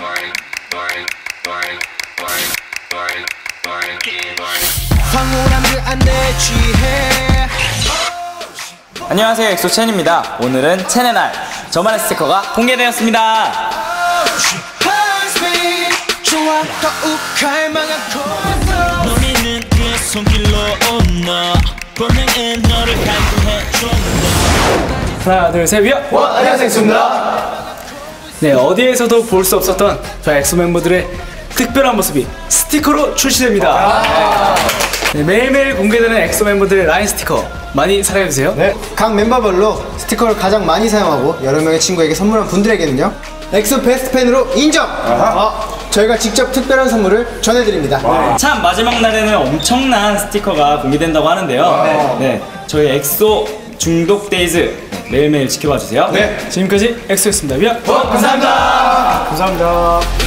안녕하세요, 엑소 첸입니다. 오늘은 첸의 날, 저만의 스티커가 공개되었습니다. 너희는 그 손길로 온너 본능은 너를 갈구해줘. 하나 둘 셋 위어! 안녕하세요, 엑소입니다. 네, 어디에서도 볼 수 없었던 저희 엑소 멤버들의 특별한 모습이 스티커로 출시됩니다. 네, 매일매일 공개되는 엑소 멤버들의 라인 스티커 많이 사랑해주세요. 네, 각 멤버별로 스티커를 가장 많이 사용하고 여러 명의 친구에게 선물한 분들에게는요 엑소 베스트 팬으로 인정! 저희가 직접 특별한 선물을 전해드립니다. 참 마지막 날에는 엄청난 스티커가 공개된다고 하는데요. 네, 저희 엑소 중독 데이즈 매일매일 지켜봐 주세요. 네, 지금까지 엑소였습니다. 위어! 감사합니다. 감사합니다.